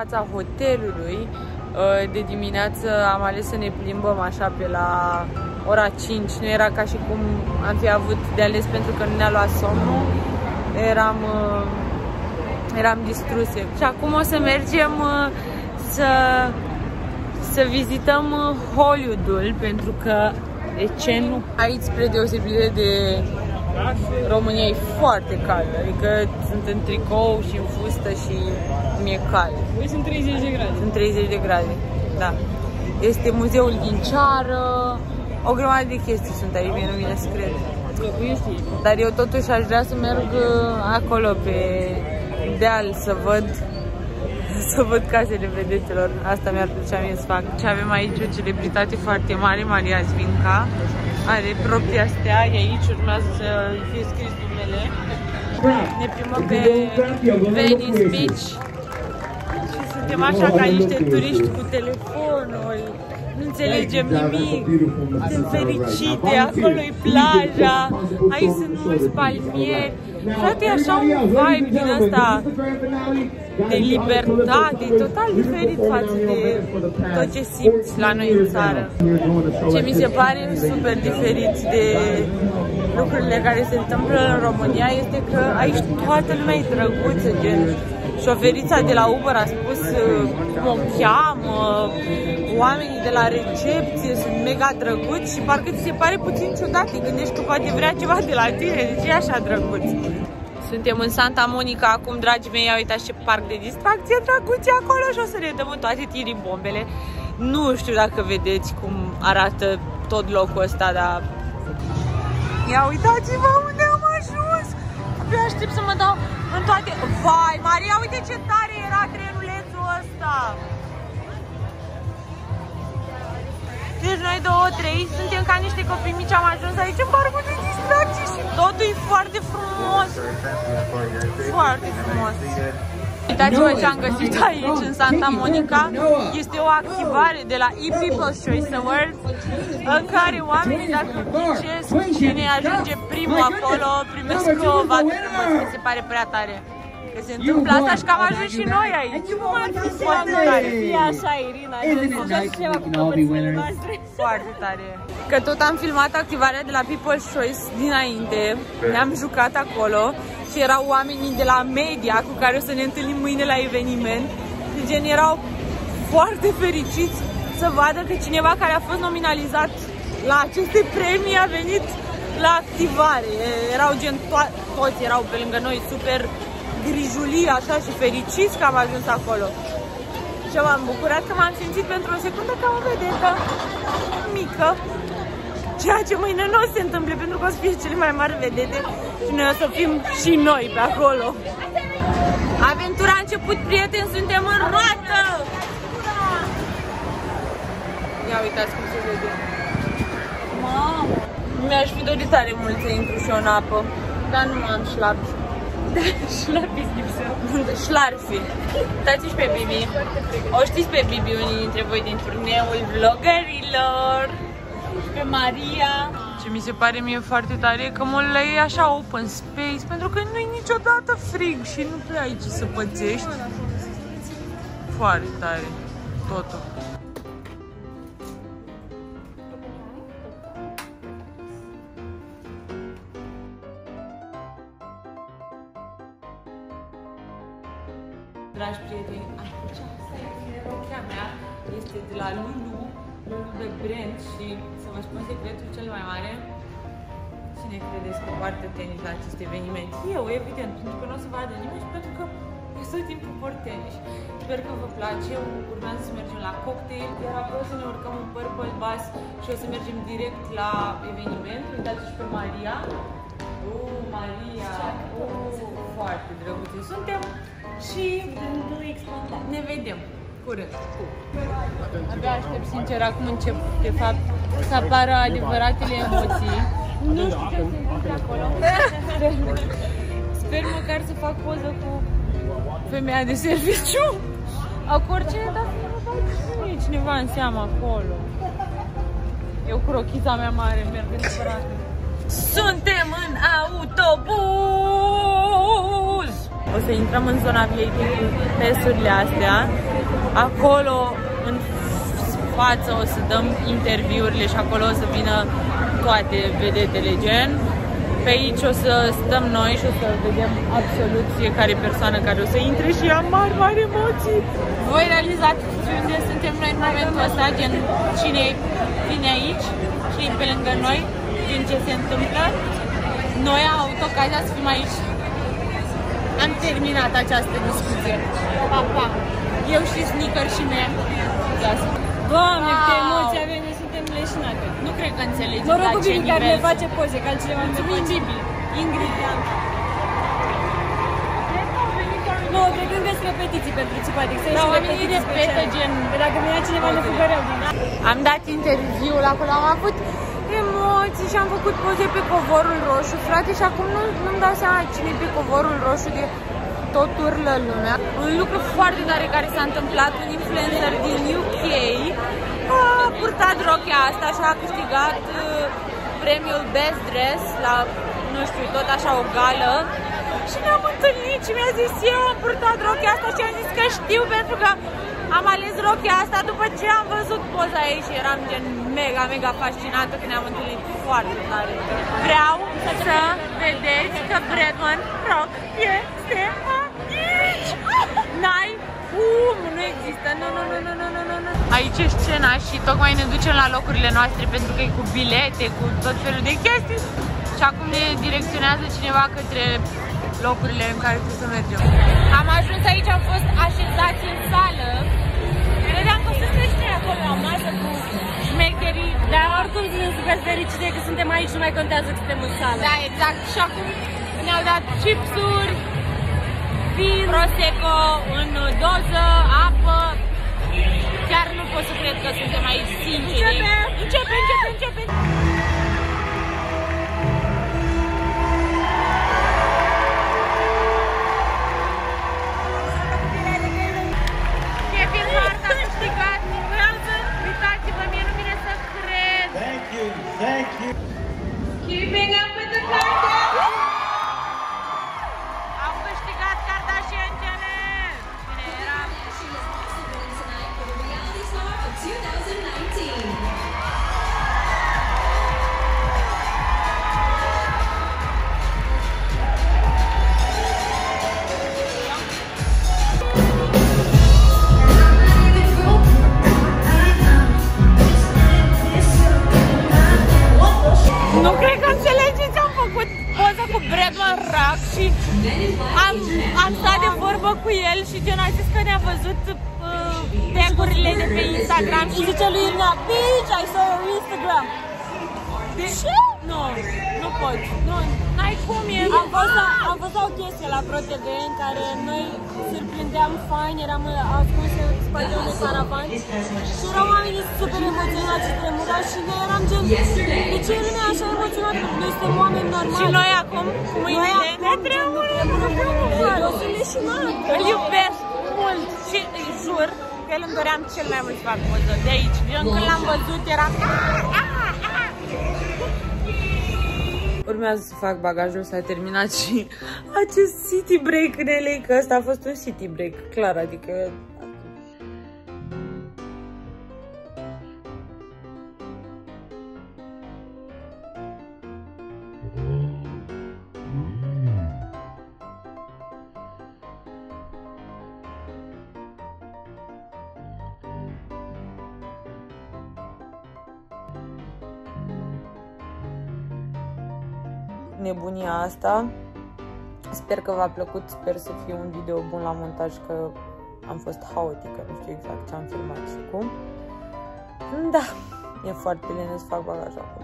fața hotelului. De dimineață am ales să ne plimbăm așa pe la ora 5. Nu era ca și cum am fi avut de ales pentru că nu ne-a luat somnul. Eram distruse. Și acum o să mergem să vizităm Hollywood-ul, pentru că de ce nu? Aici, spre deosebire de România, e foarte cald, adică sunt în tricou și în fustă și mi-e cald. Păi sunt 30 de grade. Sunt 30 de grade, da. Este muzeul Ghinciară, o grămadă de chestii sunt aici, mie nu vine să cred. Dar eu totuși aș vrea să merg acolo pe deal să văd casele vedetelor. Asta mi-ar plăcea mie să fac. Și avem aici o celebritate foarte mare, Maria Zvinca. Are propria stea, aici urmează să fie scris numele. Ne primăm pe Venice Beach și suntem așa ca niște turiști cu telefonul. Nu înțelegem nimic, sunt fericite, acolo-i plaja, aici sunt mulți palmieri. Frate, e așa un vibe din ăsta de libertate, total diferit față de tot ce simți la noi în țară. Ce mi se pare super diferit de lucrurile care se întâmplă în România este că aici toată lumea e drăguță, gen șoferița de la Uber a spus cum o cheamă, oamenii de la recepție sunt mega drăguți și parcă ți se pare puțin ciudat, te gândești că poate vrea ceva de la tine, de ce e așa drăguț? Suntem în Santa Monica acum, dragii mei, ia uitați ce parc de distracție drăguț acolo și o să ne dăm în toate tiribombele. Nu știu dacă vedeți cum arată tot locul ăsta, dar ia uitați-vă unde am ajuns! Abia aștept să mă dau în toate... Vai, Maria, uite ce tare era trenulețul ăsta! Deci noi 2-3 suntem ca niște copii mici, am ajuns aici în parcul de distracție și totul e foarte frumos! Foarte frumos! Uitați-vă ce am găsit aici în Santa Monica. Este o activare de la ePeople's Choice Awards în care oamenii, dacă ghicesc cine ajunge primul acolo, primesc o vată frumos. Mi se pare prea tare că se întâmplă asta și că am ajuns și noi aici. Foarte tare. E așa, Irina, ceva cu căpățile noastre. Foarte tare. Că tot am filmat activarea de la People's Choice dinainte, ne-am jucat acolo și erau oamenii de la media cu care o să ne întâlnim mâine la eveniment. De gen, erau foarte fericiți să vadă că cineva care a fost nominalizat la aceste premii a venit la activare. Erau gen, toți erau pe lângă noi super grijulii așa și fericiți că am ajuns acolo. Și m-am bucurat că m-am simțit pentru o secundă ca o vedetă mică. Ceea ce mâine nu o să se întâmple pentru că o să fie cele mai mari vedete și noi o să fim și noi pe acolo. Aventura a început, prieteni, suntem în roată! Ia uitați cum se vede. Mamă! Mi-aș fi dorit tare mult să intru și eu în apă, dar nu am șlapi. Șlapii lipsesc. Șlarfi. Uitați-și pe Bibi. O știți pe Bibi unii dintre voi din turneul vloggerilor. Și pe Maria. Ce mi se pare mie foarte tare e că mall e așa open space, pentru că nu e niciodată frig și nu prea ai ce să pățești. Foarte tare. Totul. Dragi prieteni, aceasta este rochea mea, este de la Lulu de brand și să vă spun secretul cel mai mare, cine credeți că poartă tenis la acest eveniment? Eu, evident, pentru că nu o să vadă nimeni și pentru că eu tot timpul port tenis. Sper că vă place, urmează să mergem la cocktail, iar apoi o să ne urcăm în Purple Bus și o să mergem direct la eveniment. Uitați-și pe Maria. Maria! Foarte drăguțe suntem! Și ne vedem curând. Abia aștept, sincer, acum încep, de fapt, să apară adevăratele emoții. Nu știu ce se întâmplă acolo. Sper măcar să fac poză cu femeia de serviciu. Orice, dar nu e cineva în seamă acolo. Eu cu rochița mea mare merg în spărare. Suntem în autobuz! O să intrăm în zona VIP cu pesurile astea Acolo, în față, o să dăm interviurile și acolo o să vină toate vedetele gen. Pe aici o să stăm noi și o să vedem absolut fiecare persoană care o să intre și am mari emoții. Voi realizați unde suntem noi în momentul ăsta, gen cine vine aici, cine pe lângă noi, din ce se întâmplă. Noi am avut ocazia să fim aici. Am terminat această discuție. Pa, pa! Eu și Sneaker și mea. Doamne, câte emoții avem, noi suntem leșinate. Nu cred că înțelegi. Mă rog cu Vivi care ne face poze, că altcineva nu ne face. Ingrid, Nu, cred că sunt repetiții pentru simpatic. Da, oamenii repetă gen. Dacă venea cineva ne fugăreau din. Am dat interviul acolo, am avut emoții și am făcut poze pe covorul roșu, frate, și acum nu-mi dau seama cine e pe covorul roșu de tot urlă lumea. Un lucru foarte tare care s-a întâmplat, un influencer din UK a purtat rochia asta și a câștigat premiul Best Dress la, nu știu, tot așa o gală. Și ne-am întâlnit și mi-a zis, eu am purtat rochia asta și am zis că știu pentru că am ales rochia asta după ce am văzut poza ei și eram gen mega fascinată când ne-am întâlnit foarte tare. Vreau să vedeți că Bradman Rock este aici! N-ai cum, nu există, nu. Aici e scena și tocmai ne ducem la locurile noastre pentru că e cu bilete, cu tot felul de chestii. Și acum ne direcționează cineva către locurile în care trebuie să mergem. Am ajuns aici, am fost așezați în sală. Credeam că să crește acolo la masă cu șmecherii. Dar oricum suntem super fericite că suntem aici, nu mai contează că suntem în sală. Da, exact. Și acum ne-au dat chipsuri, vin, prosecco în doză, apă. Chiar nu pot să cred că suntem aici, sincer. Începe! Thank you. Keeping up with the Kardashians. Am câștigat Kardashian-cele. Bine, eram. Nu cred că înțelegeți, am făcut poză cu Bradman Rock și am stat de vorbă cu el și gen a zis că ne-a văzut tag-urile de pe Instagram și zice lui Irina, bitch, I saw your Instagram. De ce? Nu pot. N-ai cum e. Am văzut o chestie la ProTV în care noi surprindeam fani, eram ascunse în spatele unui caravan și erau oamenii super emoționați și tremurau și noi eram gen, de ce lumea e așa emoționată? Noi suntem oameni normali. Și noi acum, cu mâinile, ne tremură. Eu sunt leșinat. Îl iubesc mult și îi jur că el îmi doream cel mai mult să fac poză de aici. Când l-am văzut eram... Urmează să fac bagajul, s-a terminat și acest city break în LA, că ăsta a fost un city break, clar, adică... Nebunia asta. Sper că v-a plăcut, sper să fie un video bun la montaj, că am fost haotică, nu știu exact ce am filmat și cum. Da, e foarte bine să fac bagajul acum.